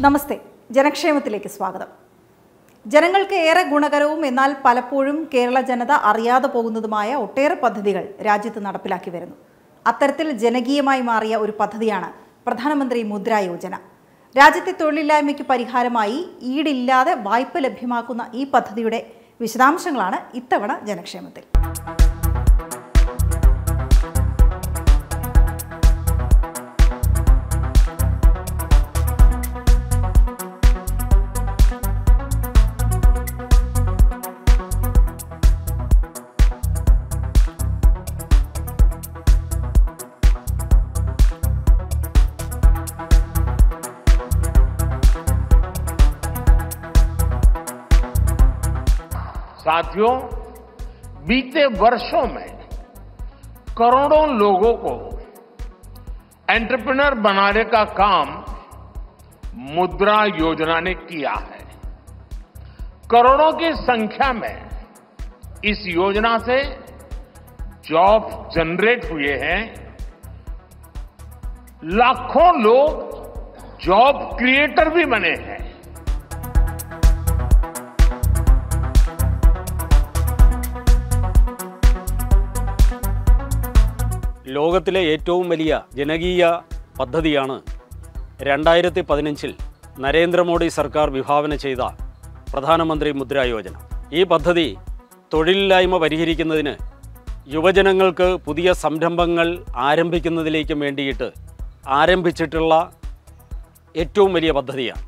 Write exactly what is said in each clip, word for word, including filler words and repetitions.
നമസ്തേ, ജനക്ഷേമത്തിലേക്ക് സ്വാഗതം. ജനങ്ങൾക്ക് ഏറെ ഗുണകരവും എന്നാൽ പലപ്പോഴും കേരള ജനത അറിയാതെ പോകുന്നതുമായ ഒട്ടേറെ പദ്ധതികൾ രാജ്യത്ത് നടപ്പിലാക്കി വരുന്നു. അത്തരത്തിൽ ജനകീയമായി മാറിയ ഒരു പദ്ധതിയാണ് പ്രധാനമന്ത്രി മുദ്രാ യോജന. രാജ്യത്തെ തൊഴിലില്ലായ്മയ്ക്ക് പരിഹാരമായി ഈടില്ലാതെ വായ്പ ലഭ്യമാക്കുന്ന ഈ പദ്ധതിയുടെ വിശദാംശങ്ങളാണ് ഇത്തവണ ജനക്ഷേമത്തിൽ. साथियों, बीते वर्षों में करोड़ों लोगों को एंटरप्रेन्योर बनाने का काम मुद्रा योजना ने किया है. करोड़ों की संख्या में इस योजना से जॉब जनरेट हुए हैं. लाखों लोग जॉब क्रिएटर भी बने हैं. ലോകത്തിലെ ഏറ്റവും വലിയ ജനകീയ പദ്ധതിയാണ് രണ്ടായിരത്തി പതിനഞ്ചിൽ നരേന്ദ്രമോദി സർക്കാർ വിഭാവന ചെയ്ത പ്രധാനമന്ത്രി മുദ്രാ യോജന. ഈ പദ്ധതി തൊഴിലില്ലായ്മ പരിഹരിക്കുന്നതിന്, യുവജനങ്ങൾക്ക് പുതിയ സംരംഭങ്ങൾ ആരംഭിക്കുന്നതിലേക്കും വേണ്ടിയിട്ട് ആരംഭിച്ചിട്ടുള്ള ഏറ്റവും വലിയ പദ്ധതിയാണ്.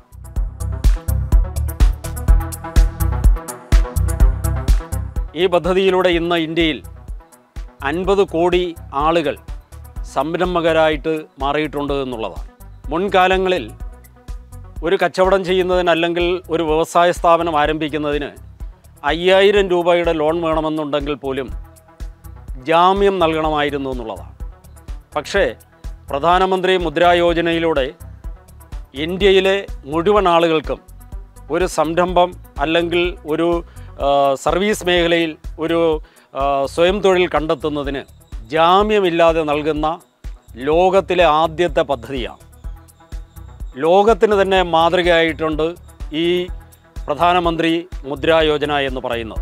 ഈ പദ്ധതിയിലൂടെ ഇന്ന് ഇന്ത്യയിൽ അൻപത് കോടി ആളുകൾ സംരംഭകരായിട്ട് മാറിയിട്ടുണ്ട് എന്നുള്ളതാണ്. മുൻകാലങ്ങളിൽ ഒരു കച്ചവടം ചെയ്യുന്നതിന് അല്ലെങ്കിൽ ഒരു വ്യവസായ സ്ഥാപനം ആരംഭിക്കുന്നതിന് അയ്യായിരം രൂപയുടെ ലോൺ വേണമെന്നുണ്ടെങ്കിൽ പോലും ജാമ്യം നൽകണമായിരുന്നു എന്നുള്ളതാണ്. പക്ഷേ പ്രധാനമന്ത്രി മുദ്രാ യോജനയിലൂടെ ഇന്ത്യയിലെ മുഴുവൻ ആളുകൾക്കും ഒരു സംരംഭം അല്ലെങ്കിൽ ഒരു സർവീസ് മേഖലയിൽ ഒരു സ്വയം തൊഴിൽ കണ്ടെത്തുന്നതിന് ജാമ്യമില്ലാതെ നൽകുന്ന ലോകത്തിലെ ആദ്യത്തെ പദ്ധതിയാണ്. ലോകത്തിന് തന്നെ മാതൃകയായിട്ടുണ്ട് ഈ പ്രധാനമന്ത്രി മുദ്രാ യോജന എന്ന് പറയുന്നത്.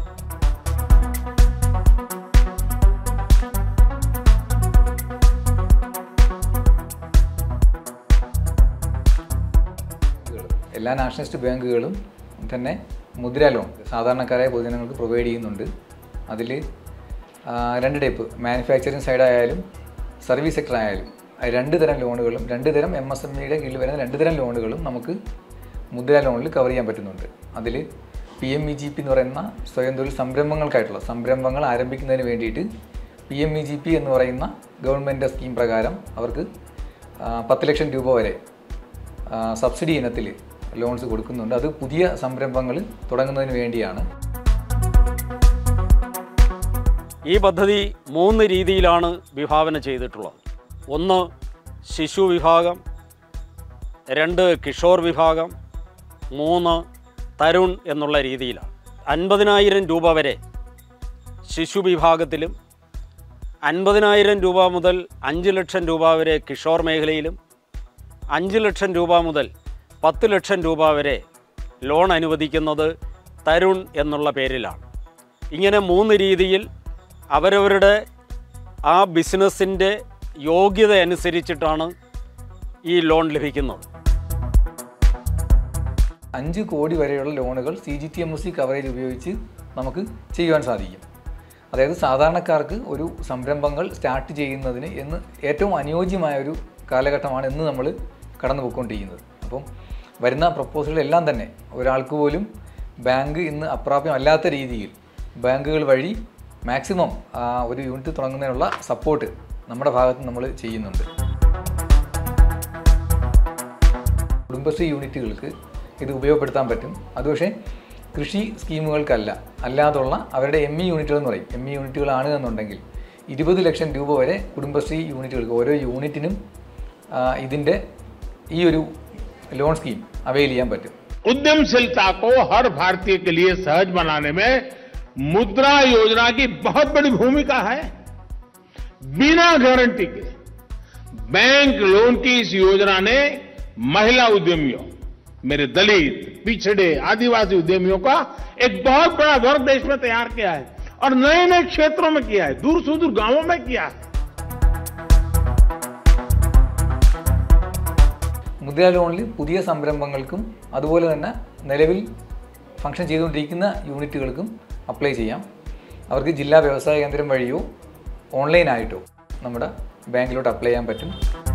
എല്ലാ നാഷണലിസ്റ്റ് ബാങ്കുകളും തന്നെ മുദ്രാ ലോൺ സാധാരണക്കാരായ പൊതുജനങ്ങൾക്ക് പ്രൊവൈഡ് ചെയ്യുന്നുണ്ട്. അതിൽ രണ്ട് ടൈപ്പ്, മാനുഫാക്ചറിങ് സൈഡായാലും സർവീസ് സെക്ടർ ആയാലും രണ്ട് തരം ലോണുകളും രണ്ട് തരം എം എസ് എം ഇയുടെ കീഴിൽ വരുന്ന രണ്ട് തരം ലോണുകളും നമുക്ക് മുദ്രാ ലോണിൽ കവർ ചെയ്യാൻ പറ്റുന്നുണ്ട്. അതിൽ P M E G P എന്ന് പറയുന്ന സ്വയം തൊഴിൽ സംരംഭങ്ങൾക്കായിട്ടുള്ള സംരംഭങ്ങൾ ആരംഭിക്കുന്നതിന് വേണ്ടിയിട്ട് P M E G P എന്ന് പറയുന്ന ഗവൺമെൻറ് സ്കീം പ്രകാരം അവർക്ക് പത്ത് ലക്ഷം രൂപ വരെ സബ്സിഡി ഇനത്തിൽ ലോൺസ് കൊടുക്കുന്നുണ്ട്. അത് പുതിയ സംരംഭങ്ങൾ തുടങ്ങുന്നതിന് വേണ്ടിയാണ്. ഈ പദ്ധതി മൂന്ന് രീതിയിലാണ് വിഭാവന ചെയ്തിട്ടുള്ളത്. ഒന്ന് ശിശു വിഭാഗം, രണ്ട് കിഷോർ വിഭാഗം, മൂന്ന് തരുൺ എന്നുള്ള രീതിയിലാണ്. അൻപതിനായിരം രൂപ വരെ ശിശു വിഭാഗത്തിലും അൻപതിനായിരം രൂപ മുതൽ അഞ്ച് ലക്ഷം രൂപ വരെ കിഷോർ മേഖലയിലും അഞ്ച് ലക്ഷം രൂപ മുതൽ പത്ത് ലക്ഷം രൂപ വരെ ലോൺ അനുവദിക്കുന്നത് തരുൺ എന്നുള്ള പേരിലാണ്. ഇങ്ങനെ മൂന്ന് രീതിയിൽ അവരവരുടെ ആ ബിസിനസ്സിൻ്റെ യോഗ്യത അനുസരിച്ചിട്ടാണ് ഈ ലോൺ ലഭിക്കുന്നത്. അഞ്ച് കോടി വരെയുള്ള ലോണുകൾ C G T M S C coverage ഉപയോഗിച്ച് നമുക്ക് ചെയ്യുവാൻ സാധിക്കും. അതായത് സാധാരണക്കാർക്ക് ഒരു സംരംഭങ്ങൾ സ്റ്റാർട്ട് ചെയ്യുന്നതിന് എന്ന് ഏറ്റവും അനുയോജ്യമായ ഒരു കാലഘട്ടമാണ് ഇന്ന് നമ്മൾ കടന്നു പോയിക്കൊണ്ടിരിക്കുന്നത്. അപ്പം വരുന്ന പ്രപ്പോസലുകളെല്ലാം തന്നെ ഒരാൾക്ക് പോലും ബാങ്ക് ഇന്ന് അപ്രാപ്യമല്ലാത്ത രീതിയിൽ ബാങ്കുകൾ വഴി മാക്സിമം ഒരു യൂണിറ്റ് തുടങ്ങുന്നതിനുള്ള സപ്പോർട്ട് നമ്മുടെ ഭാഗത്ത് നമ്മൾ ചെയ്യുന്നുണ്ട്. കുടുംബശ്രീ യൂണിറ്റുകൾക്ക് ഇത് ഉപയോഗപ്പെടുത്താൻ പറ്റും. അത് പക്ഷേ കൃഷി സ്കീമുകൾക്കല്ല, അല്ലാതുള്ള അവരുടെ എം ഇ യൂണിറ്റുകൾ എന്ന് പറയും. എം ഇ യൂണിറ്റുകളാണ് എന്നുണ്ടെങ്കിൽ ഇരുപത് ലക്ഷം രൂപ വരെ കുടുംബശ്രീ യൂണിറ്റുകൾക്ക് ഓരോ യൂണിറ്റിനും ഇതിൻ്റെ ഈ ഒരു ലോൺ സ്കീം അവൈൽ ചെയ്യാൻ പറ്റും. उद्यमशीलता को हर भारतीय के लिए सहज बनाने में मुद्रा योजना की बहुत बड़ी भूमिका है. बिना गारंटी के बैंक लोन की इस योजना ने महिला उद्यमियों, मेरे दलित, पिछड़े, आदिवासी उद्यमियों का एक बहुत बड़ा वर्ग देश में तैयार किया है और नए नए क्षेत्रों में किया है, दूर सुदूर गांवों में किया है. മുദ്ര ലോണിൽ പുതിയ സംരംഭങ്ങൾക്കും അതുപോലെ തന്നെ നിലവിൽ ഫംഗ്ഷൻ ചെയ്തുകൊണ്ടിരിക്കുന്ന യൂണിറ്റുകൾക്കും അപ്ലൈ ചെയ്യാം. അവർക്ക് ജില്ലാ വ്യവസായ കേന്ദ്രം വഴിയോ ഓൺലൈനായിട്ടോ നമ്മുടെ ബാങ്കിലോട്ട് അപ്ലൈ ചെയ്യാൻ പറ്റും.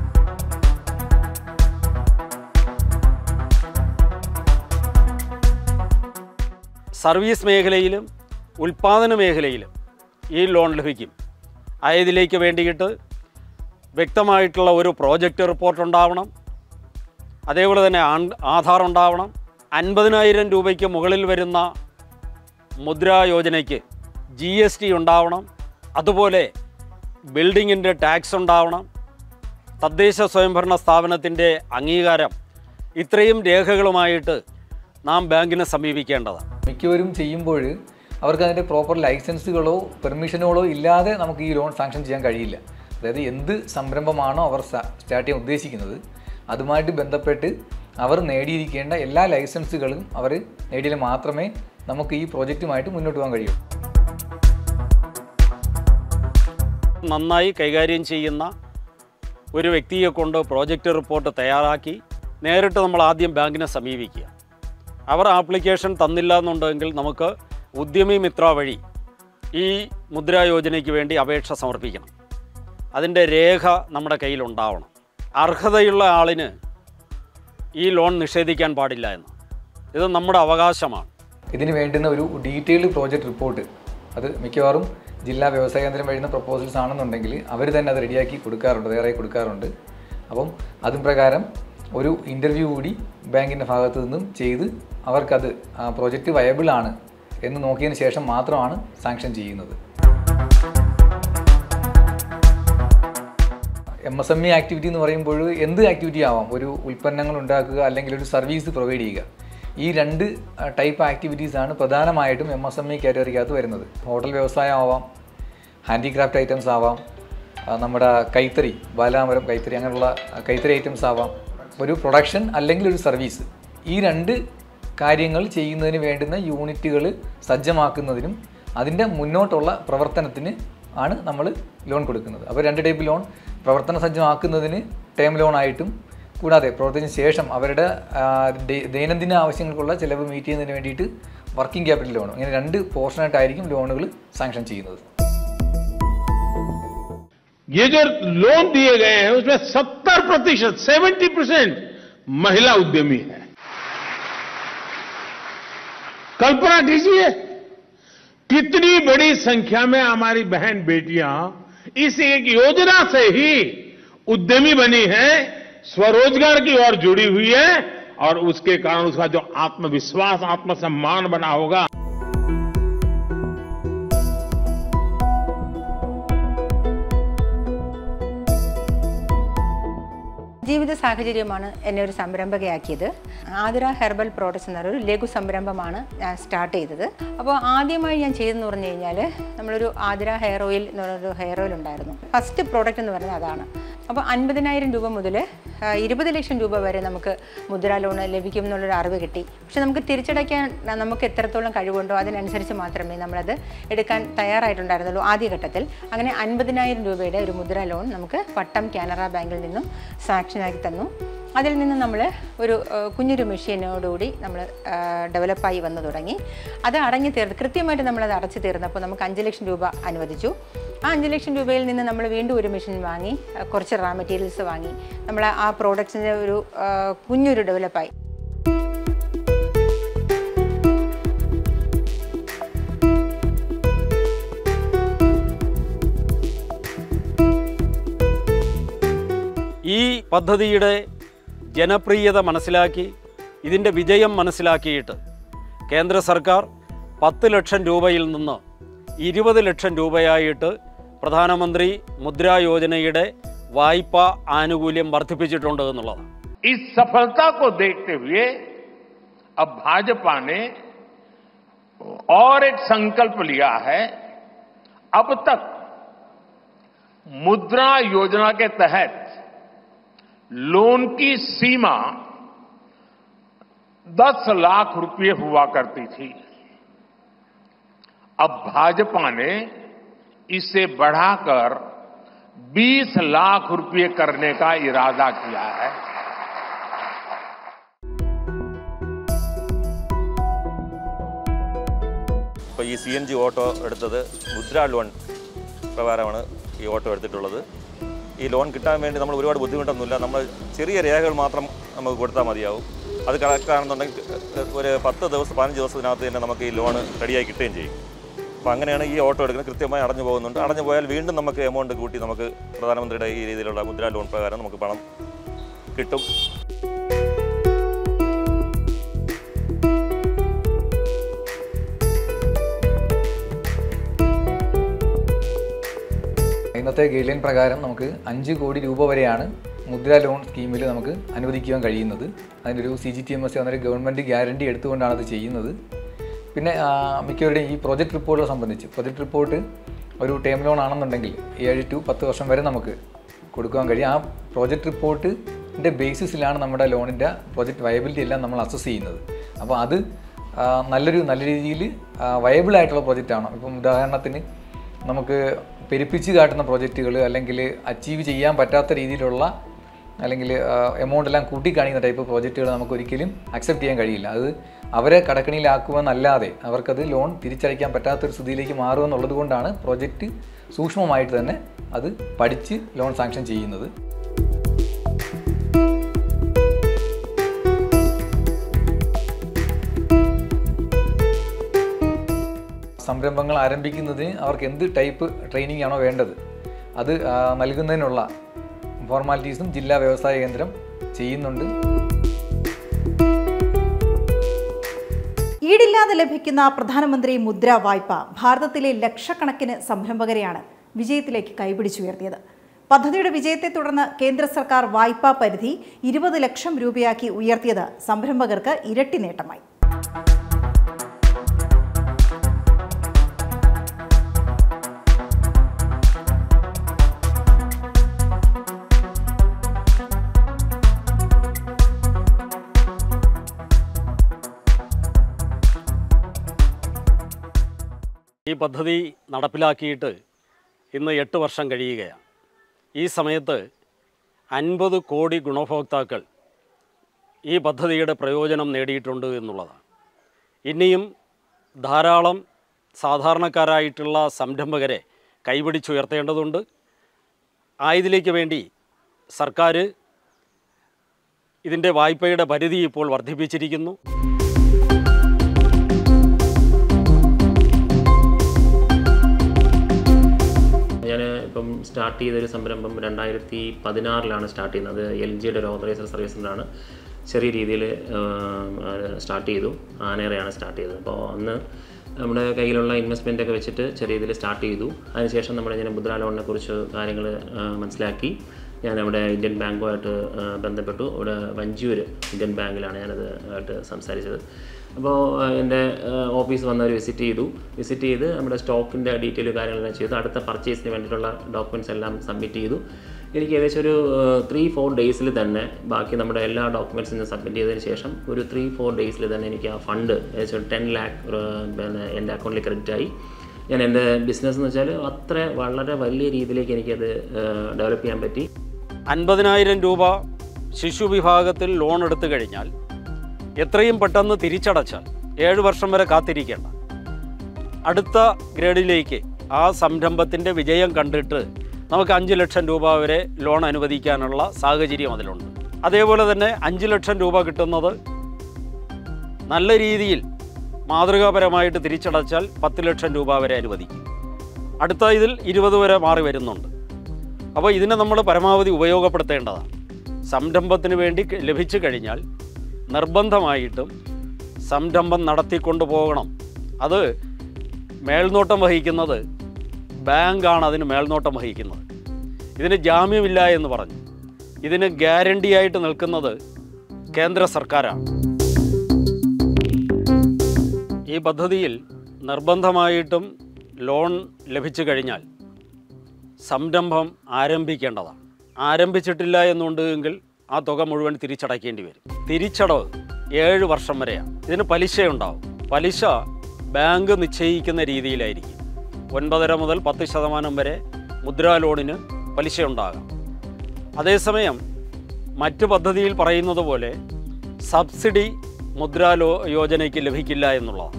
സർവീസ് മേഖലയിലും ഉൽപ്പാദന മേഖലയിലും ഈ ലോൺ ലഭിക്കും. ആയതിലേക്ക് വേണ്ടിയിട്ട് വ്യക്തമായിട്ടുള്ള ഒരു പ്രോജക്റ്റ് റിപ്പോർട്ട് ഉണ്ടാവണം. അതേപോലെ തന്നെ ആധാർ ഉണ്ടാവണം. അൻപതിനായിരം രൂപയ്ക്ക് മുകളിൽ വരുന്ന മുദ്രാ യോജനയ്ക്ക് ജി എസ് ടി ഉണ്ടാവണം. അതുപോലെ ബിൽഡിങ്ങിൻ്റെ ടാക്സ് ഉണ്ടാവണം. തദ്ദേശ സ്വയംഭരണ സ്ഥാപനത്തിൻ്റെ അംഗീകാരം. ഇത്രയും രേഖകളുമായിട്ട് നാം ബാങ്കിനെ സമീപിക്കേണ്ടതാണ്. മിക്കവരും ചെയ്യുമ്പോൾ അവർക്ക് അതിൻ്റെ പ്രോപ്പർ ലൈസൻസുകളോ പെർമിഷനുകളോ ഇല്ലാതെ നമുക്ക് ഈ ലോൺ സാങ്ഷൻ ചെയ്യാൻ കഴിയില്ല. അതായത് എന്ത് സംരംഭമാണോ അവർ സ്റ്റാർട്ട് ചെയ്യാൻ ഉദ്ദേശിക്കുന്നത് അതുമായിട്ട് ബന്ധപ്പെട്ട് അവർ നേടിയിരിക്കേണ്ട എല്ലാ ലൈസൻസുകളും അവർ നേടിയാൽ മാത്രമേ നമുക്ക് ഈ പ്രോജക്റ്റുമായിട്ട് മുന്നോട്ട് പോകാൻ കഴിയൂ. നന്നായി കൈകാര്യം ചെയ്യുന്ന ഒരു വ്യക്തിയെ കൊണ്ട് പ്രോജക്റ്റ് റിപ്പോർട്ട് തയ്യാറാക്കി നേരിട്ട് നമ്മൾ ആദ്യം ബാങ്കിനെ സമീപിക്കുക. അവർ ആപ്ലിക്കേഷൻ തന്നില്ല എന്നുണ്ടെങ്കിൽ നമുക്ക് ഉദ്യമി മിത്ര വഴി ഈ മുദ്രാ യോജനയ്ക്ക് വേണ്ടി അപേക്ഷ സമർപ്പിക്കണം. അതിൻ്റെ രേഖ നമ്മുടെ കയ്യിലുണ്ടാവണം. അർഹതയുള്ള ആളിന് ഈ ലോൺ നിഷേധിക്കാൻ പാടില്ല എന്ന്. ഇത് നമ്മുടെ അവകാശമാണ്. ഇതിന് വേണ്ടുന്ന ഒരു ഡീറ്റെയിൽഡ് പ്രോജക്റ്റ് റിപ്പോർട്ട് അത് മിക്കവാറും ജില്ലാ വ്യവസായ കേന്ദ്രം വരുന്ന പ്രപ്പോസൽസ് ആണെന്നുണ്ടെങ്കിൽ അവർ തന്നെ അത് റെഡിയാക്കി കൊടുക്കാറുണ്ട്, തയ്യാറായി കൊടുക്കാറുണ്ട്. അപ്പം അതും പ്രകാരം ഒരു ഇൻ്റർവ്യൂ കൂടി ബാങ്കിൻ്റെ ഭാഗത്തു നിന്നും ചെയ്ത് അവർക്കത് ആ പ്രോജക്റ്റ് വയബിൾ ആണ് എന്ന് നോക്കിയതിന് ശേഷം മാത്രമാണ് സാങ്ഷൻ ചെയ്യുന്നത്. M S M E activity എന്ന് പറയുമ്പോൾ എന്ത് ആക്ടിവിറ്റി ആവാം. ഒരു ഉൽപ്പന്നങ്ങൾ ഉണ്ടാക്കുക അല്ലെങ്കിൽ ഒരു സർവീസ് പ്രൊവൈഡ് ചെയ്യുക. ഈ രണ്ട് ടൈപ്പ് ആക്ടിവിറ്റീസാണ് പ്രധാനമായിട്ടും എം എസ് എം ഇ കാറ്റഗറിക്കകത്ത് വരുന്നത്. ഹോട്ടൽ വ്യവസായം ആവാം, ഹാൻഡിക്രാഫ്റ്റ് ഐറ്റംസ് ആവാം, നമ്മുടെ കൈത്തറി, ബാലാമരം കൈത്തറി അങ്ങനെയുള്ള കൈത്തറി ഐറ്റംസ് ആവാം, ഒരു പ്രൊഡക്ഷൻ അല്ലെങ്കിൽ ഒരു സർവീസ്. ഈ രണ്ട് കാര്യങ്ങൾ ചെയ്യുന്നതിന് വേണ്ടുന്ന യൂണിറ്റുകൾ സജ്ജമാക്കുന്നതിനും അതിൻ്റെ മുന്നോട്ടുള്ള പ്രവർത്തനത്തിന് ആണ് നമ്മൾ ലോൺ കൊടുക്കുന്നത്. അപ്പോൾ രണ്ട് ടൈപ്പ് ലോൺ, പ്രവർത്തന സജ്ജമാക്കുന്നതിന് ടേം ലോണായിട്ടും കൂടാതെ പ്രവർത്തനത്തിന് ശേഷം അവരുടെ ദൈനംദിന ആവശ്യങ്ങൾക്കുള്ള ചിലവ് മീറ്റ് ചെയ്യുന്നതിന് വേണ്ടിയിട്ട് വർക്കിംഗ് ക്യാപിറ്റൽ ലോൺ, ഇങ്ങനെ രണ്ട് പോർഷനായിട്ടായിരിക്കും ലോണുകൾ സാങ്ഷൻ ചെയ്യുന്നത്. ये जो लोन दिए गए हैं उसमें सत्तर प्रतिशत सेवेंटी परसेंट महिला उद्यमी है. कल्पना कीजिए कितनी बड़ी संख्या में हमारी बहन बेटियां इस एक योजना से ही उद्यमी बनी है, स्वरोजगार की ओर जुड़ी हुई है और उसके कारण उसका जो आत्मविश्वास, आत्मसम्मान बना होगा. ജീവിത സാഹചര്യമാണ് എന്നെ ഒരു സംരംഭകയാക്കിയത്. ആതിര ഹെർബൽ പ്രോഡക്ട്സ് എന്നൊരു ലഘു സംരംഭമാണ് ഞാൻ സ്റ്റാർട്ട് ചെയ്തത്. അപ്പോൾ ആദ്യമായി ഞാൻ ചെയ്തതെന്ന് പറഞ്ഞു കഴിഞ്ഞാൽ നമ്മളൊരു ആതിര ഹെയർ ഓയിൽ എന്ന് പറഞ്ഞൊരു ഹെയർ ഓയിൽ ഉണ്ടായിരുന്നു. ഫസ്റ്റ് പ്രോഡക്റ്റ് എന്ന് പറയുന്നത് അതാണ്. അപ്പോൾ അൻപതിനായിരം രൂപ മുതൽ ഇരുപത് ലക്ഷം രൂപ വരെ നമുക്ക് മുദ്രാ ലോൺ ലഭിക്കും എന്നുള്ളൊരു അറിവ് കിട്ടി. പക്ഷെ നമുക്ക് തിരിച്ചടയ്ക്കാൻ നമുക്ക് എത്രത്തോളം കഴിവുണ്ടോ അതിനനുസരിച്ച് മാത്രമേ നമ്മളത് എടുക്കാൻ തയ്യാറായിട്ടുണ്ടായിരുന്നുള്ളൂ ആദ്യഘട്ടത്തിൽ. അങ്ങനെ അൻപതിനായിരം രൂപയുടെ ഒരു മുദ്രാ ലോൺ നമുക്ക് പട്ടം കാനറ ബാങ്കിൽ നിന്നും സാങ്ഷനാക്കി തന്നു. അതിൽ നിന്ന് നമ്മൾ ഒരു കുഞ്ഞൊരു മെഷീനോടുകൂടി നമ്മൾ ഡെവലപ്പായി വന്നു തുടങ്ങി. അത് അടങ്ങി തീർന്ന് കൃത്യമായിട്ട് നമ്മളത് അടച്ചു തീർന്നപ്പോൾ നമുക്ക് അഞ്ച് ലക്ഷം രൂപ അനുവദിച്ചു. ആ അഞ്ച് ലക്ഷം രൂപയിൽ നിന്ന് നമ്മൾ വീണ്ടും ഒരു മെഷീൻ വാങ്ങി, കുറച്ച് റാ മെറ്റീരിയൽസ് വാങ്ങി, നമ്മൾ ആ പ്രോഡക്ട്സിൻ്റെ ഒരു കുഞ്ഞൊരു ഡെവലപ്പായി. ഈ പദ്ധതിയുടെ ജനപ്രിയത മനസ്സിലാക്കി ഇതിൻ്റെ വിജയം മനസ്സിലാക്കിയിട്ട് കേന്ദ്ര സർക്കാർ പത്ത് ലക്ഷം രൂപയിൽ നിന്ന് ഇരുപത് ലക്ഷം രൂപയായിട്ട് പ്രധാനമന്ത്രി മുദ്രാ യോജനയുടെ വായ്പാ ആനുകൂല്യം വർദ്ധിപ്പിച്ചിട്ടുണ്ട് എന്നുള്ളതാണ്. इस सफलता को देखते हुए अब भाजपा ने और एक संकल्प लिया है. अब तक मुद्रा योजना के तहत लोन की सीमा दस लाख रुपए हुआ करती थी। अब भाजपा ने इसे बढ़ाकर बीस लाख रुपए करने का इरादा किया है। ഇപ്പോൾ ഈ സി എൻ ജി ഓട്ടോ എടുത്തത് മുദ്രാ ലോൺ പ്രകാരമാണ് ഈ ഓട്ടോ എടുത്തിട്ടുള്ളത്. ഈ ലോൺ കിട്ടാൻ വേണ്ടി നമ്മൾ ഒരുപാട് ബുദ്ധിമുട്ടൊന്നുമില്ല. നമ്മൾ ചെറിയ രേഖകൾ മാത്രം നമുക്ക് കൊടുത്താൽ മതിയാവും. അത് കറക്റ്റാണെന്നുണ്ടെങ്കിൽ ഒരു പത്ത് ദിവസം പതിനഞ്ച് ദിവസത്തിനകത്ത് തന്നെ നമുക്ക് ഈ ലോൺ റെഡിയായി കിട്ടുകയും ചെയ്യും. അപ്പോൾ അങ്ങനെയാണ് ഈ ഓട്ടോ എടുക്കുന്നത്. കൃത്യമായി അടഞ്ഞു പോകുന്നുണ്ട്. അടഞ്ഞു പോയാൽ വീണ്ടും നമുക്ക് എമൗണ്ട് കൂട്ടി നമുക്ക് പ്രധാനമന്ത്രിയുടെ ഈ രീതിയിലുള്ള മുദ്രാ ലോൺ പ്രകാരം നമുക്ക് പണം കിട്ടും. ഇന്നത്തെ ഗൈഡ് ലൈൻ പ്രകാരം നമുക്ക് അഞ്ച് കോടി രൂപ വരെയാണ് മുദ്ര ലോൺ സ്കീമിൽ നമുക്ക് അനുവദിക്കുവാൻ കഴിയുന്നത്. അതിൻ്റെ ഒരു C G T M S എന്നൊരു ഗവൺമെൻറ് ഗ്യാരണ്ടി എടുത്തുകൊണ്ടാണ് അത് ചെയ്യുന്നത്. പിന്നെ മിക്കവരുടെയും ഈ പ്രോജക്റ്റ് റിപ്പോർട്ടുകളെ സംബന്ധിച്ച് പ്രോജക്റ്റ് റിപ്പോർട്ട് ഒരു ടേം ലോൺ ആണെന്നുണ്ടെങ്കിൽ ഏഴ് ടു പത്ത് വർഷം വരെ നമുക്ക് കൊടുക്കാൻ കഴിയും. ആ പ്രോജക്റ്റ് റിപ്പോർട്ടിൻ്റെ ബേസിസിലാണ് നമ്മുടെ ലോണിൻ്റെ പ്രോജക്റ്റ് വയബിലിറ്റി എല്ലാം നമ്മൾ അസസ് ചെയ്യുന്നത്. അപ്പോൾ അത് നല്ലൊരു നല്ല രീതിയിൽ വയബിളായിട്ടുള്ള പ്രോജക്റ്റാണ്. ഇപ്പം ഉദാഹരണത്തിന് നമുക്ക് പെരുപ്പിച്ച് കാട്ടുന്ന പ്രോജക്റ്റുകൾ അല്ലെങ്കിൽ അച്ചീവ് ചെയ്യാൻ പറ്റാത്ത രീതിയിലുള്ള അല്ലെങ്കിൽ എമൗണ്ട് എല്ലാം കൂട്ടിക്കാണിക്കുന്ന ടൈപ്പ് പ്രോജക്റ്റുകൾ നമുക്ക് ഒരിക്കലും അക്സെപ്റ്റ് ചെയ്യാൻ കഴിയില്ല. അത് അവരെ കടക്കണിയിലാക്കുമെന്നല്ലാതെ അവർക്കത് ലോൺ തിരിച്ചടയ്ക്കാൻ പറ്റാത്തൊരു സ്ഥിതിയിലേക്ക് മാറുമെന്നുള്ളത് കൊണ്ടാണ് പ്രോജക്റ്റ് സൂക്ഷ്മമായിട്ട് തന്നെ അത് പഠിച്ച് ലോൺ സാങ്ഷൻ ചെയ്യുന്നത്. സംരംഭങ്ങൾ ആരംഭിക്കുന്നതിന് അവർക്ക് എന്ത് ടൈപ്പ് ട്രെയിനിങ് ആണോ വേണ്ടത് അത് നൽകുന്നതിനുള്ള ഫോർമാലിറ്റീസും ജില്ലാ വ്യവസായ കേന്ദ്രം ചെയ്യുന്നുണ്ട്. ഈടില്ലാതെ ലഭിക്കുന്ന പ്രധാനമന്ത്രി മുദ്ര വായ്പ ഭാരതത്തിലെ ലക്ഷക്കണക്കിന് സംരംഭകരെയാണ് വിജയത്തിലേക്ക് കൈപിടിച്ചുയർത്തിയത്. പദ്ധതിയുടെ വിജയത്തെ തുടർന്ന് കേന്ദ്ര സർക്കാർ വായ്പാ പരിധി ഇരുപത് ലക്ഷം രൂപയാക്കി ഉയർത്തിയത് സംരംഭകർക്ക് ഇരട്ടി നേട്ടമായി. ഈ പദ്ധതി നടപ്പിലാക്കിയിട്ട് ഇന്ന് എട്ട് വർഷം കഴിയുകയാണ്. ഈ സമയത്ത് അൻപത് കോടി ഗുണഭോക്താക്കൾ ഈ പദ്ധതിയുടെ പ്രയോജനം നേടിയിട്ടുണ്ട് എന്നുള്ളതാണ്. ഇനിയും ധാരാളം സാധാരണക്കാരായിട്ടുള്ള സംരംഭകരെ കൈപിടിച്ചുയർത്തേണ്ടതുണ്ട്. ആയതിലേക്ക് വേണ്ടി സർക്കാർ ഇതിൻ്റെ വായ്പയുടെ പരിധി ഇപ്പോൾ വർദ്ധിപ്പിച്ചിരിക്കുന്നു. ഞാൻ ഇപ്പം സ്റ്റാർട്ട് ചെയ്തൊരു സംരംഭം രണ്ടായിരത്തി പതിനാറിലാണ് സ്റ്റാർട്ട് ചെയ്യുന്നത്. എൽ ജിയുടെ ഒരു ഓതറൈസർ സർവീസ് സെൻ്ററാണ്. ചെറിയ രീതിയിൽ സ്റ്റാർട്ട് ചെയ്തു. ആനേറയാണ് സ്റ്റാർട്ട് ചെയ്തത്. അപ്പോൾ അന്ന് നമ്മുടെ കയ്യിലുള്ള ഇൻവെസ്റ്റ്മെൻ്റ് ഒക്കെ വെച്ചിട്ട് ചെറിയ രീതിയിൽ സ്റ്റാർട്ട് ചെയ്തു. അതിനുശേഷം നമ്മൾ ഇങ്ങനെ മുദ്രാ ലോണിനെ കുറിച്ച് കാര്യങ്ങൾ മനസ്സിലാക്കി ഞാൻ അവിടെ ഇന്ത്യൻ ബാങ്കുമായിട്ട് ബന്ധപ്പെട്ടു. ഇവിടെ വഞ്ചിയൂർ ഇന്ത്യൻ ബാങ്കിലാണ് ഞാനത് ആയിട്ട് സംസാരിച്ചത്. അപ്പോൾ എൻ്റെ ഓഫീസ് വന്നവർ വിസിറ്റ് ചെയ്തു. വിസിറ്റ് ചെയ്ത് നമ്മുടെ സ്റ്റോക്കിൻ്റെ ഡീറ്റെയിൽ കാര്യങ്ങളെല്ലാം ചെയ്തു. അടുത്ത പർച്ചേസിന് വേണ്ടിയിട്ടുള്ള ഡോക്യുമെൻറ്റ്സ് എല്ലാം സബ്മിറ്റ് ചെയ്തു. എനിക്ക് ഏകദേശം ഒരു ത്രീ ഫോർ ഡേയ്സിൽ തന്നെ ബാക്കി നമ്മുടെ എല്ലാ ഡോക്യുമെൻറ്റ്സിനും സബ്മിറ്റ് ചെയ്തതിന് ശേഷം ഒരു ത്രീ ഫോർ ഡേയ്സിൽ തന്നെ എനിക്ക് ആ ഫണ്ട് ഏകദേശം ടെൻ ലാക്ക് പിന്നെ എൻ്റെ അക്കൗണ്ടിൽ ക്രെഡിറ്റ് ആയി. ഞാൻ എൻ്റെ ബിസിനസ് എന്ന് വെച്ചാൽ അത്ര വളരെ വലിയ രീതിയിലേക്ക് എനിക്കത് ഡെവലപ്പ് ചെയ്യാൻ പറ്റി. അൻപതിനായിരം രൂപ ശിശു വിഭാഗത്തിൽ ലോൺ എടുത്തു കഴിഞ്ഞാൽ എത്രയും പെട്ടെന്ന് തിരിച്ചടച്ചാൽ ഏഴ് വർഷം വരെ കാത്തിരിക്കേണ്ട. അടുത്ത ഗ്രേഡിലേക്ക് ആ സംരംഭത്തിൻ്റെ വിജയം കണ്ടിട്ട് നമുക്ക് അഞ്ച് ലക്ഷം രൂപ വരെ ലോൺ അനുവദിക്കാനുള്ള സാഹചര്യം അതിലുണ്ട്. അതേപോലെ തന്നെ അഞ്ച് ലക്ഷം രൂപ കിട്ടുന്നത് നല്ല രീതിയിൽ മാതൃകാപരമായിട്ട് തിരിച്ചടച്ചാൽ പത്ത് ലക്ഷം രൂപ വരെ അനുവദിക്കും. അടുത്ത ഇതിൽ ഇരുപത് വരെ മാറി വരുന്നുണ്ട്. അപ്പോൾ ഇതിനെ നമ്മൾ പരമാവധി ഉപയോഗപ്പെടുത്തേണ്ടതാണ്. സംരംഭത്തിന് വേണ്ടി ലഭിച്ചു കഴിഞ്ഞാൽ നിർബന്ധമായിട്ടും സംരംഭം നടത്തിക്കൊണ്ടു പോകണം. അത് മേൽനോട്ടം വഹിക്കുന്നത് ബാങ്കാണ്. അതിന് മേൽനോട്ടം വഹിക്കുന്നത്. ഇതിന് ജാമ്യമില്ല എന്ന് പറഞ്ഞു. ഇതിന് ഗ്യാരണ്ടിയായിട്ട് നിൽക്കുന്നത് കേന്ദ്ര സർക്കാരാണ്. ഈ പദ്ധതിയിൽ നിർബന്ധമായിട്ടും ലോൺ ലഭിച്ചു കഴിഞ്ഞാൽ സംരംഭം ആരംഭിക്കേണ്ടതാണ്. ആരംഭിച്ചിട്ടില്ല എന്നുണ്ടെങ്കിൽ ആ തുക മുഴുവൻ തിരിച്ചടയ്ക്കേണ്ടി വരും. തിരിച്ചടവ് ഏഴ് വർഷം വരെയാണ്. ഇതിന് പലിശയുണ്ടാവും. പലിശ ബാങ്ക് നിശ്ചയിക്കുന്ന രീതിയിലായിരിക്കും. ഒൻപതര മുതൽ പത്ത് ശതമാനം വരെ മുദ്രാ ലോണിന് പലിശയുണ്ടാകാം. അതേസമയം മറ്റ് പദ്ധതിയിൽ പറയുന്നത് പോലെ സബ്സിഡി മുദ്രാ ലോ യോജനയ്ക്ക് ലഭിക്കില്ല എന്നുള്ളതാണ്.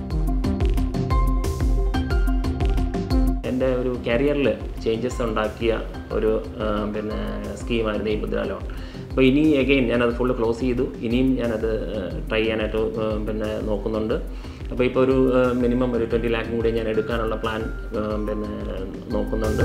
എൻ്റെ ഒരു കരിയറിൽ ചേഞ്ചസ് ഉണ്ടാക്കിയ ഒരു പിന്നെ സ്കീമായിരുന്നു ഈ മുദ്രാ ലോൺ. അപ്പോൾ ഇനി എഗെയിൻ ഞാനത് ഫുള്ള് ക്ലോസ് ചെയ്തു. ഇനിയും ഞാനത് ട്രൈ ചെയ്യാനായിട്ട് പിന്നെ നോക്കുന്നുണ്ട്. അപ്പോൾ ഇപ്പോൾ ഒരു മിനിമം ഒരു ട്വൻറ്റി ലാഖും കൂടി ഞാൻ എടുക്കാനുള്ള പ്ലാൻ പിന്നെ നോക്കുന്നുണ്ട്.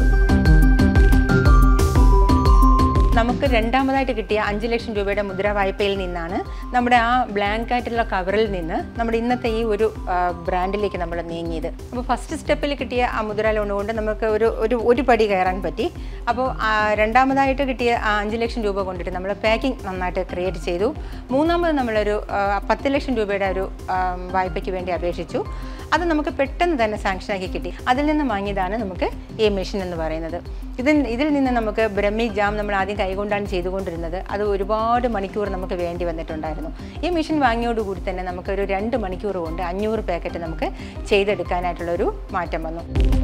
നമുക്ക് രണ്ടാമതായിട്ട് കിട്ടിയ അഞ്ച് ലക്ഷം രൂപയുടെ മുദ്രാ വായ്പയിൽ നിന്നാണ് നമ്മുടെ ആ ബ്ലാങ്ക് ആയിട്ടുള്ള കവറിൽ നിന്ന് നമ്മുടെ ഇന്നത്തെ ഈ ഒരു ബ്രാൻഡിലേക്ക് നമ്മൾ നീങ്ങിയത്. അപ്പോൾ ഫസ്റ്റ് സ്റ്റെപ്പിൽ കിട്ടിയ ആ മുദ്രാ ലോൺ കൊണ്ട് നമുക്ക് ഒരു ഒരു ഒരു പടി കയറാൻ പറ്റി. അപ്പോൾ രണ്ടാമതായിട്ട് കിട്ടിയ ആ അഞ്ച് ലക്ഷം രൂപ കൊണ്ടിട്ട് നമ്മൾ പാക്കിംഗ് നന്നായിട്ട് ക്രിയേറ്റ് ചെയ്തു. മൂന്നാമത് നമ്മളൊരു പത്ത് ലക്ഷം രൂപയുടെ ഒരു വായ്പയ്ക്ക് വേണ്ടി അപേക്ഷിച്ചു. അത് നമുക്ക് പെട്ടെന്ന് തന്നെ സാങ്ഷനാക്കി കിട്ടി. അതിൽ നിന്ന് വാങ്ങിയതാണ് നമുക്ക് ഈ മെഷീൻ എന്ന് പറയുന്നത്. ഇതിൽ ഇതിൽ നിന്ന് നമുക്ക് ബ്രഹ്മി ജാം നമ്മൾ ആദ്യം കൈകൊണ്ടാണ് ചെയ്തുകൊണ്ടിരുന്നത്. അത് ഒരുപാട് മണിക്കൂർ നമുക്ക് വേണ്ടി വന്നിട്ടുണ്ടായിരുന്നു. ഈ മെഷീൻ വാങ്ങിയോടുകൂടി തന്നെ നമുക്കൊരു രണ്ട് മണിക്കൂർ കൊണ്ട് അഞ്ഞൂറ് പാക്കറ്റ് നമുക്ക് ചെയ്തെടുക്കാനായിട്ടുള്ളൊരു മാറ്റം വന്നു.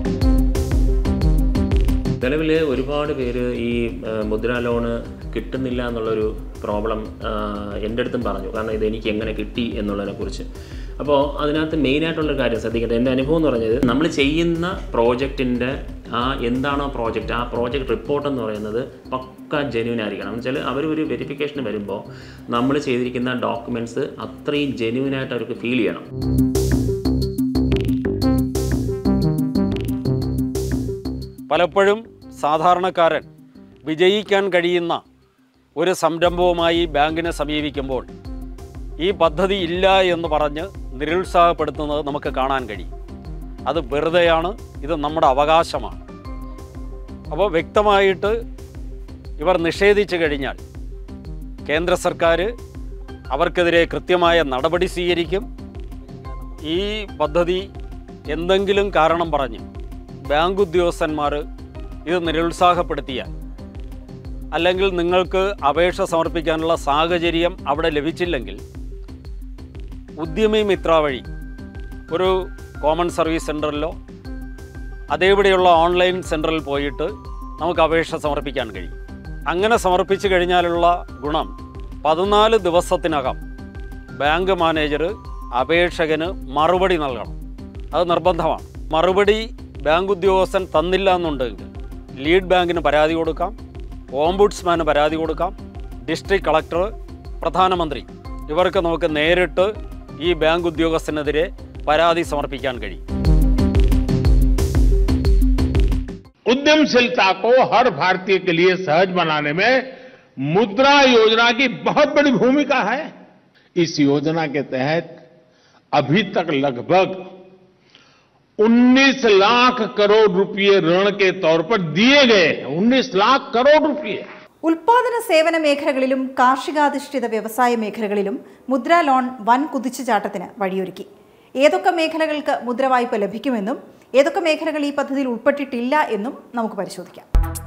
നിലവിൽ ഒരുപാട് പേര് ഈ മുദ്രാ ലോണ് കിട്ടുന്നില്ല എന്നുള്ളൊരു പ്രോബ്ലം എൻ്റെ അടുത്തും പറഞ്ഞു. കാരണം ഇത് എനിക്ക് എങ്ങനെ കിട്ടി എന്നുള്ളതിനെക്കുറിച്ച്. അപ്പോൾ അതിനകത്ത് മെയിനായിട്ടുള്ളൊരു കാര്യം ശ്രദ്ധിക്കേണ്ടത്, എൻ്റെ അനുഭവം എന്ന് പറഞ്ഞത്, നമ്മൾ ചെയ്യുന്ന പ്രോജക്റ്റിൻ്റെ ആ എന്താണോ പ്രോജക്റ്റ്, ആ പ്രോജക്റ്റ് റിപ്പോർട്ട് എന്ന് പറയുന്നത് പക്ക ജെന്യൂൻ ആയിരിക്കണം. എന്ന് വെച്ചാൽ അവർ ഒരു വെരിഫിക്കേഷന് വരുമ്പോൾ നമ്മൾ ചെയ്തിരിക്കുന്ന ഡോക്യുമെൻറ്റ്സ് അത്രയും ജെന്യൂനായിട്ട് അവർക്ക് ഫീൽ ചെയ്യണം. പലപ്പോഴും സാധാരണക്കാരൻ വിജയിക്കാൻ കഴിയുന്ന ഒരു സംരംഭവുമായി ബാങ്കിനെ സമീപിക്കുമ്പോൾ ഈ പദ്ധതി ഇല്ല എന്ന് പറഞ്ഞ് നിരുത്സാഹപ്പെടുത്തുന്നത് നമുക്ക് കാണാൻ കഴിയും. അത് വെറുതെയാണ്. ഇത് നമ്മുടെ അവകാശമാണ്. അപ്പോൾ വ്യക്തമായിട്ട് ഇവർ നിഷേധിച്ചു കഴിഞ്ഞാൽ കേന്ദ്ര സർക്കാർ അവർക്കെതിരെ കൃത്യമായ നടപടി സ്വീകരിക്കും. ഈ പദ്ധതി എന്തെങ്കിലും കാരണം പറഞ്ഞ് ബാങ്ക് ഉദ്യോഗസ്ഥന്മാർ ഇത് നിരുത്സാഹപ്പെടുത്തിയാൽ, അല്ലെങ്കിൽ നിങ്ങൾക്ക് അപേക്ഷ സമർപ്പിക്കാനുള്ള സാഹചര്യം അവിടെ ലഭിച്ചില്ലെങ്കിൽ, ഉദ്യമി മിത്ര വഴി ഒരു കോമൺ സർവീസ് സെൻറ്ററിലോ അതേപടിയുള്ള ഓൺലൈൻ സെൻറ്ററിൽ പോയിട്ട് നമുക്ക് അപേക്ഷ സമർപ്പിക്കാൻ കഴിയും. അങ്ങനെ സമർപ്പിച്ചു കഴിഞ്ഞാലുള്ള ഗുണം, പതിനാല് ദിവസത്തിനകം ബാങ്ക് മാനേജർ അപേക്ഷകന് മറുപടി നൽകണം. അത് നിർബന്ധമാണ്. മറുപടി ബാങ്ക് ഉദ്യോഗസ്ഥൻ തന്നില്ല എന്നുണ്ടെങ്കിൽ ലീഡ് ബാങ്കിന് പരാതി കൊടുക്കാം, ഓംബുഡ്സ്മാന് പരാതി കൊടുക്കാം, ഡിസ്ട്രിക്ട് കളക്ടർ, പ്രധാനമന്ത്രി, ഇവർക്ക് നമുക്ക് നേരിട്ട് ഈ ബാങ്ക് ഉദ്യോഗസ്ഥനെതിരെ പരാതി സമർപ്പിക്കാൻ കഴിയും. उद्यमशीलता को हर भारतीय के लिए सहज बनाने में मुद्रा योजना की बहुत बड़ी भूमिका है. इस योजना के तहत अभी तक लगभग उन्नीस लाख करोड़ रुपए ऋण के तौर पर दिए गए हैं. उन्नीस लाख करोड़ रुपए. ഉൽപാദന സേവന മേഖലകളിലും കാർഷികാധിഷ്ഠിത വ്യവസായ മേഖലകളിലും മുദ്രാ ലോൺ വൻ കുതിച്ചുചാട്ടത്തിന് വഴിയൊരുക്കി. ഏതൊക്കെ മേഖലകൾക്ക് മുദ്ര വായ്പ ലഭിക്കുമെന്നും ഏതൊക്കെ മേഖലകൾ ഈ പദ്ധതിയിൽ ഉൾപ്പെട്ടിട്ടില്ല എന്നും നമുക്ക് പരിശോധിക്കാം.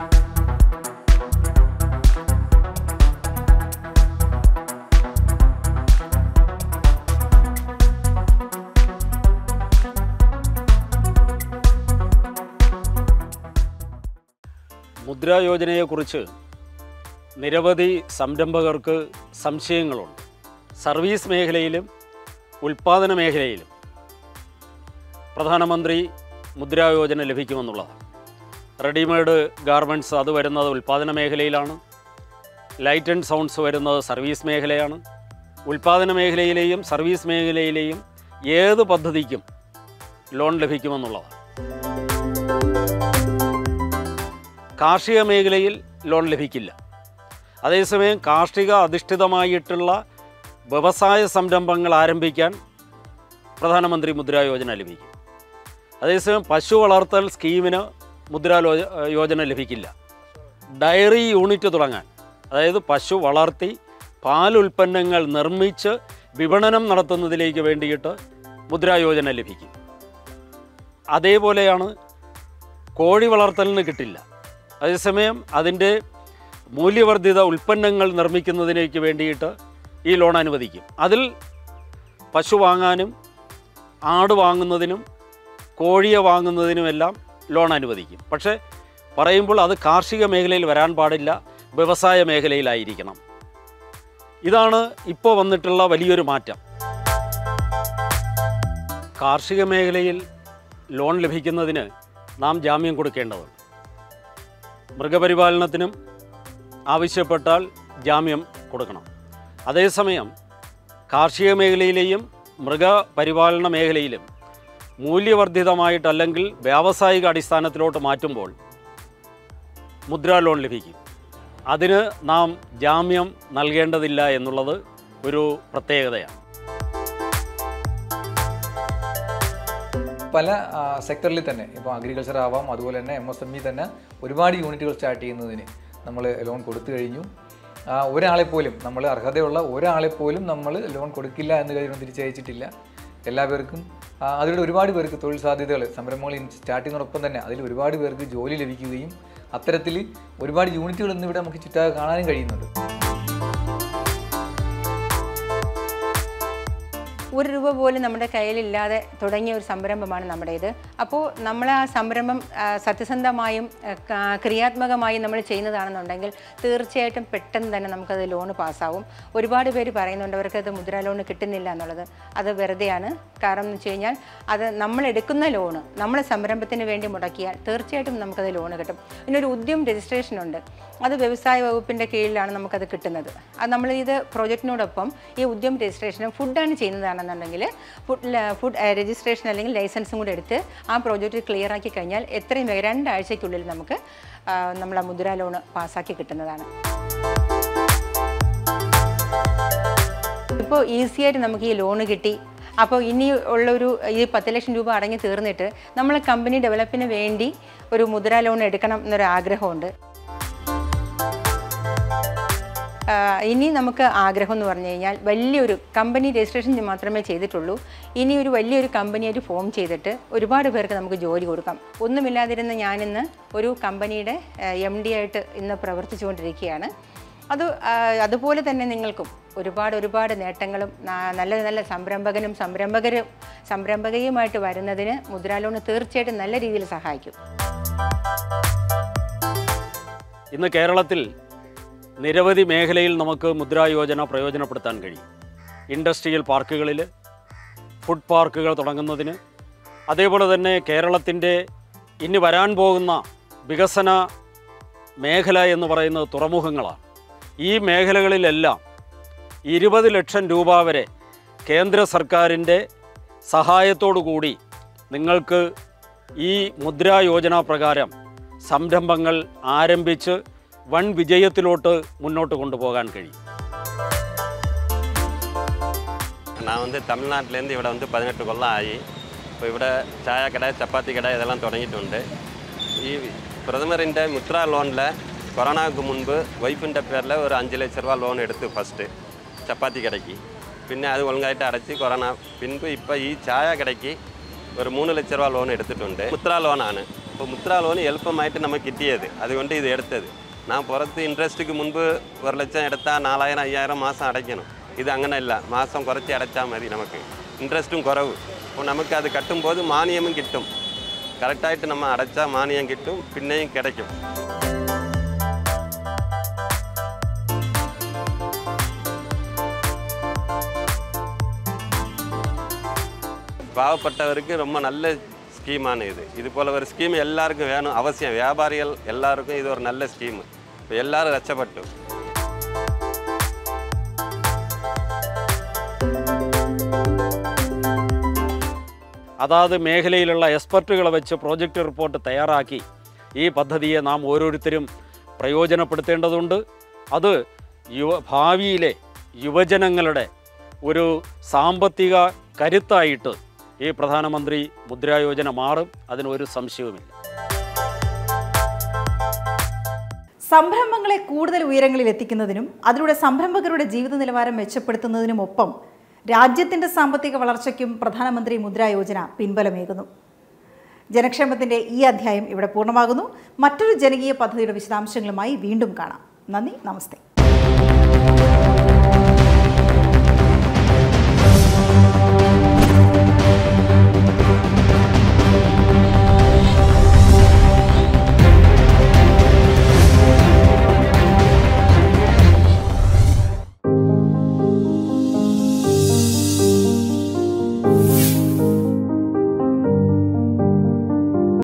മുദ്രാ യോജനയെക്കുറിച്ച് നിരവധി സംരംഭകർക്ക് സംശയങ്ങളുണ്ട്. സർവീസ് മേഖലയിലും ഉൽപ്പാദന മേഖലയിലും പ്രധാനമന്ത്രി മുദ്രാ യോജന ലഭിക്കുമെന്നുള്ളതാണ്. റെഡിമെയ്ഡ് ഗാർമെൻറ്റ്സ് അത് വരുന്നത് ഉൽപ്പാദന മേഖലയിലാണ്. ലൈറ്റ് ആൻഡ് സൗണ്ട്സ് വരുന്നത് സർവീസ് മേഖലയാണ്. ഉൽപ്പാദന മേഖലയിലെയും സർവീസ് മേഖലയിലെയും ഏത് പദ്ധതിക്കും ലോൺ ലഭിക്കുമെന്നുള്ളതാണ്. കാർഷിക മേഖലയിൽ ലോൺ ലഭിക്കില്ല. അതേസമയം കാർഷിക അധിഷ്ഠിതമായിട്ടുള്ള വ്യവസായ സംരംഭങ്ങൾ ആരംഭിക്കാൻ പ്രധാനമന്ത്രി മുദ്രാ യോജന ലഭിക്കും. അതേസമയം പശു വളർത്തൽ സ്കീമിന് മുദ്രാ യോജന ലഭിക്കില്ല. ഡയറി യൂണിറ്റ് തുടങ്ങാൻ, അതായത് പശു വളർത്തി പാലുൽപ്പന്നങ്ങൾ നിർമ്മിച്ച് വിപണനം നടത്തുന്നതിലേക്ക് വേണ്ടിയിട്ട് മുദ്രാ യോജന ലഭിക്കും. അതേപോലെയാണ് കോഴി വളർത്തലിന് കിട്ടില്ല. അതേസമയം അതിൻ്റെ മൂല്യവർദ്ധിത ഉൽപ്പന്നങ്ങൾ നിർമ്മിക്കുന്നതിലേക്ക് വേണ്ടിയിട്ട് ഈ ലോൺ അനുവദിക്കും. അതിൽ പശു വാങ്ങാനും ആട് വാങ്ങുന്നതിനും കോഴിയെ വാങ്ങുന്നതിനുമെല്ലാം ലോൺ അനുവദിക്കും. പക്ഷേ പറയുമ്പോൾ അത് കാർഷിക മേഖലയിൽ വരാൻ പാടില്ല, വ്യവസായ മേഖലയിലായിരിക്കണം. ഇതാണ് ഇപ്പോൾ വന്നിട്ടുള്ള വലിയൊരു മാറ്റം. കാർഷിക മേഖലയിൽ ലോൺ ലഭിക്കുന്നതിന് നാം ജാമ്യം കൊടുക്കേണ്ടതുണ്ട്. മൃഗപരിപാലനത്തിനും ആവശ്യപ്പെട്ടാൽ ജാമ്യം കൊടുക്കണം. അതേസമയം കാർഷിക മേഖലയിലെയും മൃഗപരിപാലന മേഖലയിലും മൂല്യവർദ്ധിതമായിട്ടല്ലെങ്കിൽ വ്യാവസായിക അടിസ്ഥാനത്തിലോട്ട് മാറ്റുമ്പോൾ മുദ്രാ ലോൺ ലഭിക്കും. അതിന് നാം ജാമ്യം നൽകേണ്ടതില്ല എന്നുള്ളത് ഒരു പ്രത്യേകതയാണ്. പല സെക്ടറിൽ തന്നെ ഇപ്പോൾ അഗ്രികൾച്ചർ ആവാം, അതുപോലെ തന്നെ എം എസ് എം ഇ തന്നെ ഒരുപാട് യൂണിറ്റുകൾ സ്റ്റാർട്ട് ചെയ്യുന്നതിന് നമ്മൾ ലോൺ കൊടുത്തു കഴിഞ്ഞു. ഒരാളെപ്പോലും നമ്മൾ അർഹതയുള്ള ഒരാളെപ്പോലും നമ്മൾ ലോൺ കൊടുക്കില്ല എന്ന് കാര്യം തിരിച്ചയച്ചിട്ടില്ല. എല്ലാവർക്കും അതിലൂടെ ഒരുപാട് പേർക്ക് തൊഴിൽ സാധ്യതകൾ സംരംഭങ്ങൾ സ്റ്റാർട്ട് ചെയ്യുന്നതോടൊപ്പം തന്നെ അതിൽ ഒരുപാട് പേർക്ക് ജോലി ലഭിക്കുകയും അത്തരത്തിൽ ഒരുപാട് യൂണിറ്റുകൾ ഇന്നിവിടെ നമുക്ക് ചുറ്റാതെ കാണാനും കഴിയുന്നുണ്ട്. ഒരു രൂപ പോലും നമ്മുടെ കയ്യിലില്ലാതെ തുടങ്ങിയ ഒരു സംരംഭമാണ് നമ്മുടേത്. അപ്പോൾ നമ്മൾ ആ സംരംഭം സത്യസന്ധമായും ക്രിയാത്മകമായും നമ്മൾ ചെയ്യുന്നതാണെന്നുണ്ടെങ്കിൽ തീർച്ചയായിട്ടും പെട്ടെന്ന് തന്നെ നമുക്കത് ലോണ് പാസ്സാവും. ഒരുപാട് പേര് പറയുന്നുണ്ട് അവർക്കത് മുദ്രാ ലോണ് കിട്ടുന്നില്ല എന്നുള്ളത്. അത് വെറുതെയാണ്. കാരണം എന്ന് വെച്ച് കഴിഞ്ഞാൽ അത് നമ്മൾ എടുക്കുന്ന ലോണ് നമ്മൾ സംരംഭത്തിന് വേണ്ടി മുടക്കിയാൽ തീർച്ചയായിട്ടും നമുക്കത് ലോണ് കിട്ടും. ഇതിനൊരു ഉദ്യം രജിസ്ട്രേഷൻ ഉണ്ട്. അത് വ്യവസായ വകുപ്പിൻ്റെ കീഴിലാണ് നമുക്കത് കിട്ടുന്നത്. അത് നമ്മൾ ഇത് പ്രോജക്റ്റിനോടൊപ്പം ഈ ഉദ്യം രജിസ്ട്രേഷനും ഫുഡാണ് ചെയ്യുന്നതാണെന്നുണ്ടെങ്കിൽ ഫുഡ് ഫുഡ് രജിസ്ട്രേഷൻ അല്ലെങ്കിൽ ലൈസൻസും കൂടെ എടുത്ത് ആ പ്രോജക്റ്റ് ക്ലിയർ ആക്കി കഴിഞ്ഞാൽ എത്രയും വേഗം രണ്ടാഴ്ചയ്ക്കുള്ളിൽ നമുക്ക് നമ്മളെ മുദ്രാ ലോണ് പാസ്സാക്കി കിട്ടുന്നതാണ്. ഇപ്പോൾ ഈസിയായിട്ട് നമുക്ക് ഈ ലോണ് കിട്ടി. അപ്പോൾ ഇനി ഉള്ളൊരു ഈ പത്ത് ലക്ഷം രൂപ അടങ്ങി തീർന്നിട്ട് നമ്മൾ കമ്പനി ഡെവലപ്പിന് വേണ്ടി ഒരു മുദ്രാ ലോൺ എടുക്കണം എന്നൊരു ആഗ്രഹമുണ്ട്. ഇനി നമുക്ക് ആഗ്രഹം എന്ന് പറഞ്ഞു കഴിഞ്ഞാൽ വലിയൊരു കമ്പനി രജിസ്ട്രേഷൻ മാത്രമേ ചെയ്തിട്ടുള്ളൂ. ഇനി ഒരു വലിയൊരു കമ്പനിയായിട്ട് ഫോം ചെയ്തിട്ട് ഒരുപാട് പേർക്ക് നമുക്ക് ജോലി കൊടുക്കാം. ഒന്നുമില്ലാതിരുന്ന ഞാനിന്ന് ഒരു കമ്പനിയുടെ എം ഡി ആയിട്ട് ഇന്ന് പ്രവർത്തിച്ചുകൊണ്ടിരിക്കുകയാണ്. അത് അതുപോലെ തന്നെ നിങ്ങൾക്കും ഒരുപാട് ഒരുപാട് നേട്ടങ്ങളും നല്ല നല്ല സംരംഭകനും സംരംഭകരും സംരംഭകയുമായിട്ട് വരുന്നതിന് മുദ്രാ ലോൺ തീർച്ചയായിട്ടും നല്ല രീതിയിൽ സഹായിക്കും. ഇന്ന് കേരളത്തിൽ നിരവധി മേഖലയിൽ നമുക്ക് മുദ്രാ യോജന പ്രയോജനപ്പെടുത്താൻ കഴിയും. ഇൻഡസ്ട്രിയൽ പാർക്കുകളിൽ ഫുഡ് പാർക്കുകൾ തുടങ്ങുന്നതിന്, അതേപോലെ തന്നെ കേരളത്തിൻ്റെ ഇനി വരാൻ പോകുന്ന വികസന മേഖല എന്ന് പറയുന്നത് തുറമുഖങ്ങളാണ്. ഈ മേഖലകളിലെല്ലാം ഇരുപത് ലക്ഷം രൂപ വരെ കേന്ദ്ര സർക്കാരിൻ്റെ സഹായത്തോടു കൂടി നിങ്ങൾക്ക് ഈ മുദ്രാ യോജന പ്രകാരം സംരംഭങ്ങൾ ആരംഭിച്ച് വൻ വിജയത്തിലോട്ട് മുന്നോട്ട് കൊണ്ടുപോകാൻ കഴിയും. நான் வந்து தமிழ்நாட்டிலேருந்து ഇവിടെ வந்து பதினெட்டு கொல்லம் ஆகி இப்போ ഇവിടെ ചായ കട ചപ്പാത്തി കട ഇതെല്ലാം തുടങ്ങിയിട്ടുണ്ട്. ഈ പ്രഥമറിൻ്റെ മുദ്രാ ലോണിൽ കൊറോണയ്ക്ക് മുൻപ് വൈഫിൻ്റെ പേരിൽ ഒരു അഞ്ച് ലക്ഷം രൂപ ലോൺ എടുത്തു ഫസ്റ്റ് ചപ്പാത്തി കടയ്ക്ക്. പിന്നെ അത് ഒഴുങ്കായിട്ട് അടച്ച് കൊറോണ പിൻപ് ഇപ്പോൾ ഈ ചായ കടയ്ക്ക് ഒരു മൂന്ന് ലക്ഷം രൂപ ലോൺ എടുത്തിട്ടുണ്ട്. മുദ്രാ ലോണാണ്. അപ്പോൾ മുദ്രാ ലോൺ എളുപ്പമായിട്ട് നമുക്ക് കിട്ടിയത്, അതുകൊണ്ട് ഇത് എടുത്തത്. ഞാൻ പുറത്ത് ഇൻട്രസ്റ്റിക്ക് മുൻപ് ഒരു ലക്ഷം എടുത്താൽ നാലായിരം അയ്യായിരം മാസം അടയ്ക്കണം. ഇത് അങ്ങനെയല്ല, മാസം കുറച്ച് അടച്ചാൽ മതി. നമുക്ക് ഇൻട്രസ്റ്റും കുറവ്. അപ്പോൾ നമുക്ക് അത് കട്ടുമ്പോൾ മാനിയമും കിട്ടും. കറക്റ്റായിട്ട് നമ്മൾ അടച്ചാൽ മാനിയം കിട്ടും, പിന്നെയും കിടക്കും. പാവപ്പെട്ടവർക്ക് ரொம்ப நல்ல ஸ்கீமான இது. இது போல் ஒரு ஸ்கீம் எல்லாருக்கும் வேணும், அவசியம். வியாபாரிகள் எல்லாருக்கும் இது ஒரு நல்ல ஸ்கீம். இப்போ எல்லாரும் ரச்சப்பட்டு അതാത് മേഖലയിലുള്ള എക്സ്പെർട്ടുകളെ വെച്ച് പ്രോജക്റ്റ് റിപ്പോർട്ട് തയ്യാറാക്കി ഈ പദ്ധതിയെ നാം ഓരോരുത്തരും പ്രയോജനപ്പെടുത്തേണ്ടതുണ്ട്. അത് യുവ ഭാവിയിലെ യുവജനങ്ങളുടെ ഒരു സാമ്പത്തിക കരുത്തായിട്ട് ഈ പ്രധാനമന്ത്രി മുദ്രാ യോജന മാറും, അതിനൊരു സംശയവുമില്ല. സംരംഭങ്ങളെ കൂടുതൽ ഉയരങ്ങളിൽ എത്തിക്കുന്നതിനും അതിലൂടെ സംരംഭകരുടെ ജീവിത നിലവാരം മെച്ചപ്പെടുത്തുന്നതിനുമൊപ്പം രാജ്യത്തിൻ്റെ സാമ്പത്തിക വളർച്ചയ്ക്കും പ്രധാനമന്ത്രി മുദ്രാ യോജന പിൻബലമേകുന്നു. ജനക്ഷേമത്തിൻ്റെ ഈ അധ്യായം ഇവിടെ പൂർണ്ണമാകുന്നു. മറ്റൊരു ജനകീയ പദ്ധതിയുടെ വിശദാംശങ്ങളുമായി വീണ്ടും കാണാം. നന്ദി, നമസ്തേ.